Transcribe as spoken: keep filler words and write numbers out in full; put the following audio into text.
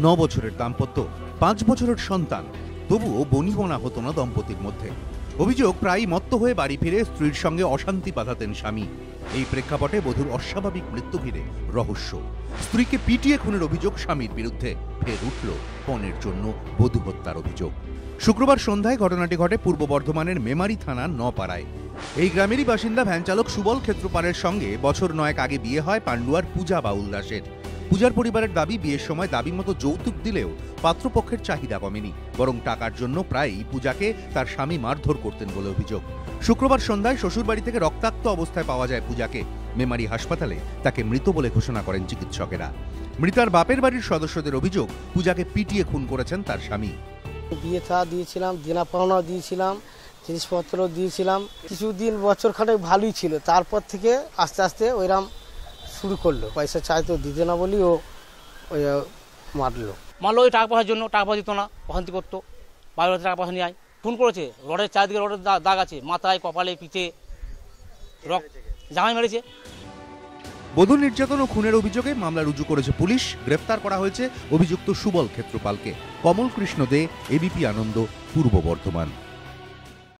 ন বছরের দাম্পত্য, পাঁচ বছরের সন্তান, তবুও বনিবনা হতো না দম্পতির মধ্যে। অভিযোগ, প্রায়ই মত্ত হয়ে বাড়ি ফিরে স্ত্রীর সঙ্গে অশান্তি বাঁধাতেন স্বামী। এই প্রেক্ষাপটে বধূর অস্বাভাবিক মৃত্যু ঘিরে রহস্য। স্ত্রীকে পিটিয়ে খুনের অভিযোগ স্বামীর বিরুদ্ধে, ফের উঠল পণের জন্য বধূ হত্যার অভিযোগ। শুক্রবার সন্ধ্যায় ঘটনাটি ঘটে পূর্ব বর্ধমানের মেমারি থানার নপাড়ায়। এই গ্রামেরই বাসিন্দা ভ্যান চালক সুবল ক্ষেত্রপালের সঙ্গে বছর নয়েক আগে বিয়ে হয় পান্ডুয়ার পূজা বাউল দাসের। পূজার পরিবারের দাবি, বিয়ের সময় দাবি মতো যৌতুক দিলেও পাত্রপক্ষের চাহিদা কমেনি, বরং টাকার জন্য প্রায়ই পূজাকে তার স্বামী মারধর করতেন বলে অভিযোগ। শুক্রবার সন্ধ্যায় শ্বশুরবাড়ি থেকে রক্তাক্ত অবস্থায় পাওয়া যায় পূজাকে। মেমারি হাসপাতালে তাকে মৃত বলে ঘোষণা করেন চিকিৎসকেরা। মৃতার বাপের বাড়ির সদস্যদের অভিযোগ, পূজাকে পিটিয়ে খুন করেছেন তার স্বামী। বিয়ে থা দিয়েছিলাম, দেনা পাওনাও দিয়েছিলাম, জিনিসপত্র দিয়েছিলাম। কিছুদিন বছর খানেক ভালোই ছিল, তারপর থেকে আস্তে আস্তে ওইরাম শুরু করলো। পয়সা চাইতো, দিতে না বলি ও ওই মারলো মারলো ওই টাকা পয়সার জন্য। টাকা পয়সা দিত না, অশান্তি করতো, বাড়ির টাকা পয়সা নিয়ে আয়। খুন করেছে, রডের চারদিকে রডের দাগ আছে, মাথায়, কপালে, পিঠে রক্ত, জামাই মেরেছে। বধূ নির্যাতন ও খুনের অভিযোগে মামলা রুজু করেছে পুলিশ। গ্রেফতার করা হয়েছে অভিযুক্ত সুবল ক্ষেত্রপালকে। কমল কৃষ্ণ দে, এবিপি আনন্দ, পূর্ব বর্ধমান।